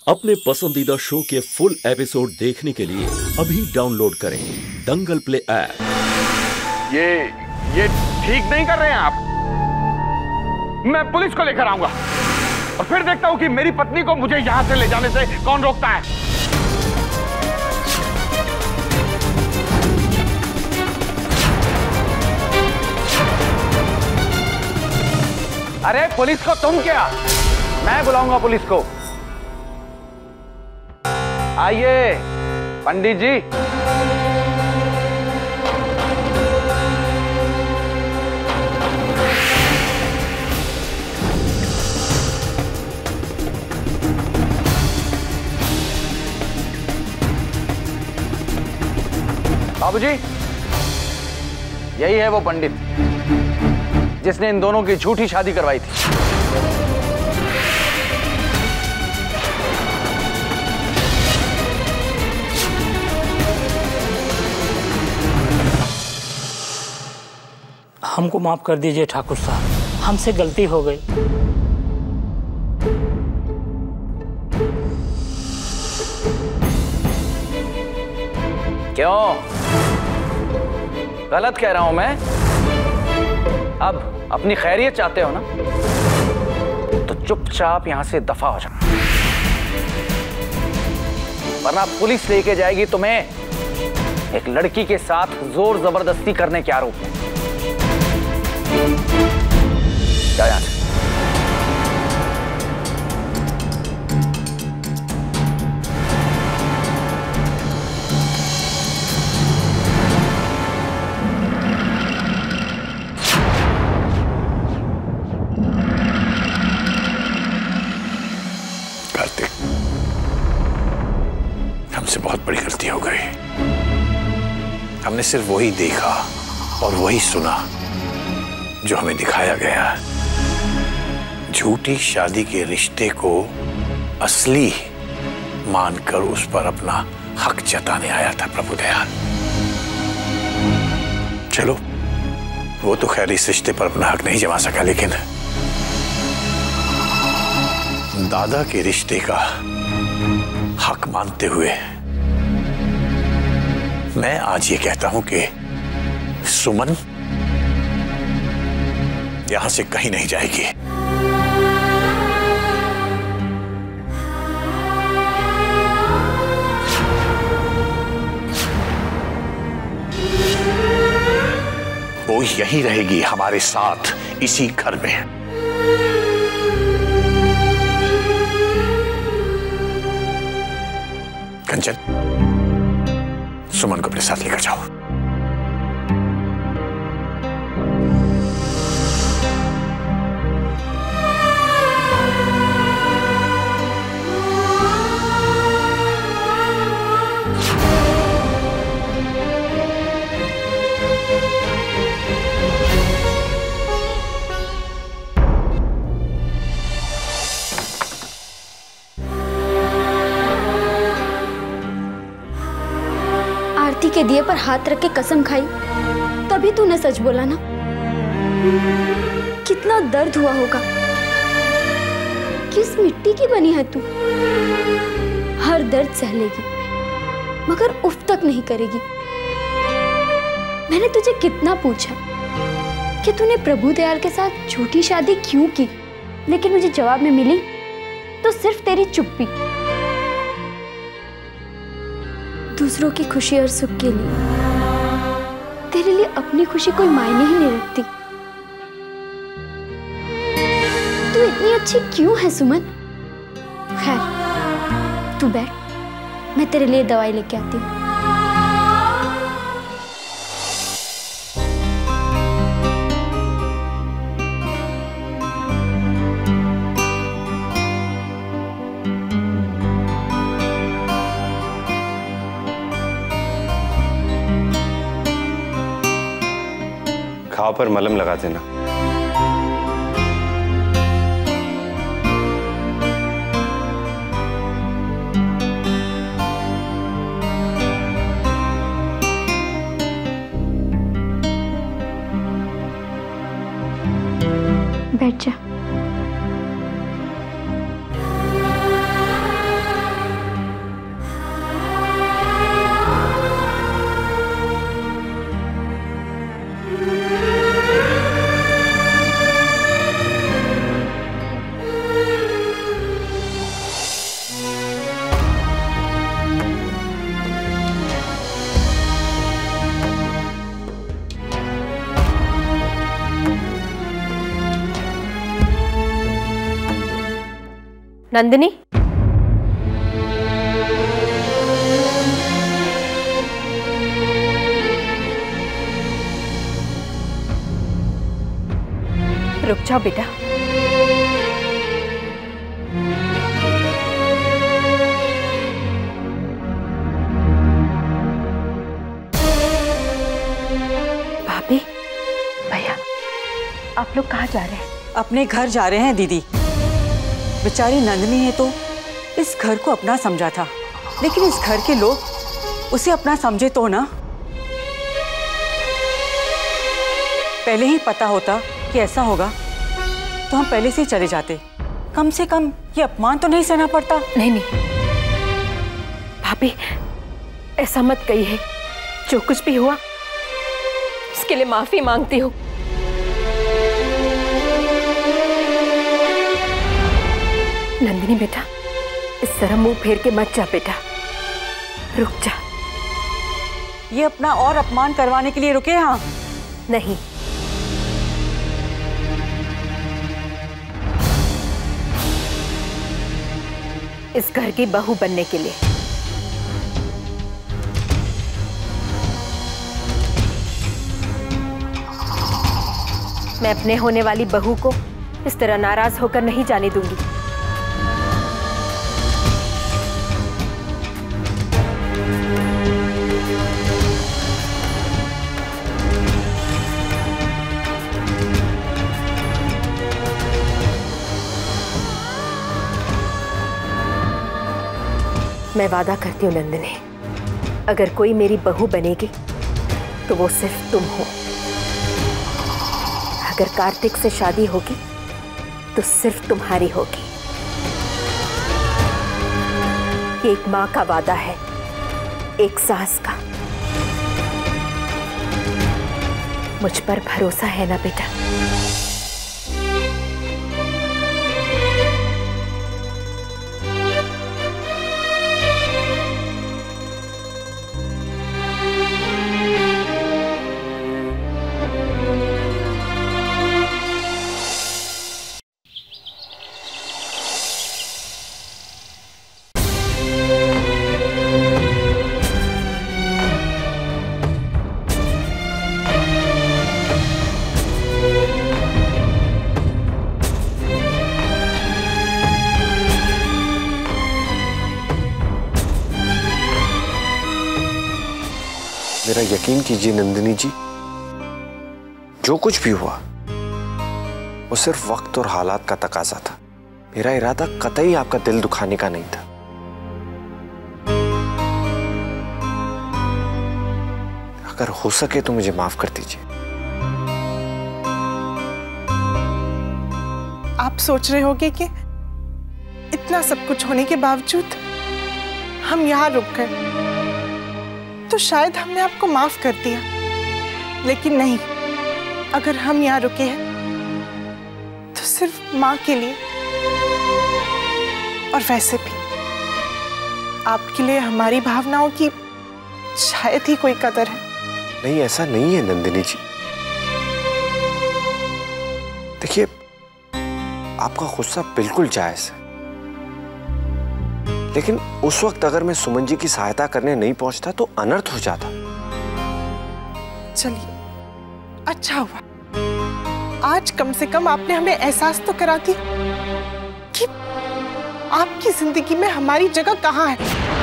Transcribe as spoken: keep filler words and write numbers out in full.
अपने पसंदीदा शो के फुल एपिसोड देखने के लिए अभी डाउनलोड करें दंगल प्ले ऐप। ये ये ठीक नहीं कर रहे हैं आप। मैं पुलिस को लेकर आऊंगा और फिर देखता हूं कि मेरी पत्नी को मुझे यहां से ले जाने से कौन रोकता है। अरे पुलिस को तुम क्या, मैं बुलाऊंगा पुलिस को। आइए पंडित जी। बाबूजी, यही है वो पंडित जिसने इन दोनों की झूठी शादी करवाई थी। हमको माफ कर दीजिए ठाकुर साहब, हमसे गलती हो गई। क्यों गलत कह रहा हूं मैं? अब अपनी खैरियत चाहते हो ना, तो चुपचाप यहां से दफा हो जाओ, वरना पुलिस लेके जाएगी तुम्हें एक लड़की के साथ जोर जबरदस्ती करने के आरोप में। जाओ यहां से। कार्तिक, हमसे बहुत बड़ी गलती हो गई। हमने सिर्फ वही देखा और वही सुना जो हमें दिखाया गया। झूठी शादी के रिश्ते को असली मानकर उस पर अपना हक जताने आया था प्रभु दयाल। चलो, वो तो खैर इस रिश्ते पर अपना हक नहीं जमा सका, लेकिन दादा के रिश्ते का हक मानते हुए मैं आज ये कहता हूं कि सुमन यहां से कहीं नहीं जाएगी। वो यहीं रहेगी हमारे साथ, इसी घर में। कंचन, सुमन को अपने साथ लेकर जाओ। के दिए पर हाथ रख के कसम खाई, तभी तूने सच बोला ना। कितना दर्द हुआ होगा। किस मिट्टी की बनी है तू? हर दर्द सह लेगी मगर उफ तक नहीं करेगी। मैंने तुझे कितना पूछा कि तूने प्रभु दयाल के साथ झूठी शादी क्यों की, लेकिन मुझे जवाब में मिली तो सिर्फ तेरी चुप्पी। दूसरों की खुशी और सुख के लिए तेरे लिए अपनी खुशी कोई मायने ही नहीं रखती। तू इतनी अच्छी क्यों है सुमन? खैर तू बैठ, मैं तेरे लिए दवाई लेके आती हूँ। घाव पर मलहम लगा देना। बैठ जा। नंदिनी, रुक जाओ बेटा। भाभी, भैया, आप लोग कहाँ जा रहे हैं? अपने घर जा रहे हैं दीदी। बेचारी नंदिनी ने तो इस घर को अपना समझा था, लेकिन इस घर के लोग उसे अपना समझे तो ना। पहले ही पता होता कि ऐसा होगा तो हम पहले से ही चले जाते। कम से कम ये अपमान तो नहीं सहना पड़ता। नहीं नहीं भाभी, ऐसा मत कहिए। जो कुछ भी हुआ उसके लिए माफी मांगती हूँ। नंदिनी बेटा, इस तरह मुंह फेर के मत जा बेटा, रुक जा। ये अपना और अपमान करवाने के लिए रुके यहाँ? नहीं, इस घर की बहू बनने के लिए। मैं अपने होने वाली बहू को इस तरह नाराज होकर नहीं जाने दूंगी। मैं वादा करती हूँ नंदिनी, अगर कोई मेरी बहू बनेगी तो वो सिर्फ तुम हो। अगर कार्तिक से शादी होगी तो सिर्फ तुम्हारी होगी। ये एक माँ का वादा है, एक सास का। मुझ पर भरोसा है ना बेटा? मेरा यकीन कीजिए नंदिनी जी, जो कुछ भी हुआ वो सिर्फ वक्त और हालात का तकाजा था। मेरा इरादा कतई आपका दिल दुखाने का नहीं था। अगर हो सके तो मुझे माफ कर दीजिए। आप सोच रहे होंगे कि इतना सब कुछ होने के बावजूद हम यहाँ रुक गए तो शायद हमने आपको माफ कर दिया, लेकिन नहीं। अगर हम यहाँ रुके हैं तो सिर्फ माँ के लिए, और वैसे भी आपके लिए हमारी भावनाओं की शायद ही कोई कदर है। नहीं, ऐसा नहीं है नंदिनी जी। देखिए, आपका गुस्सा बिल्कुल जायज है, लेकिन उस वक्त अगर मैं सुमन जी की सहायता करने नहीं पहुंचता तो अनर्थ हो जाता। चलिए, अच्छा हुआ आज कम से कम आपने हमें एहसास तो करा दी कि आपकी जिंदगी में हमारी जगह कहाँ है।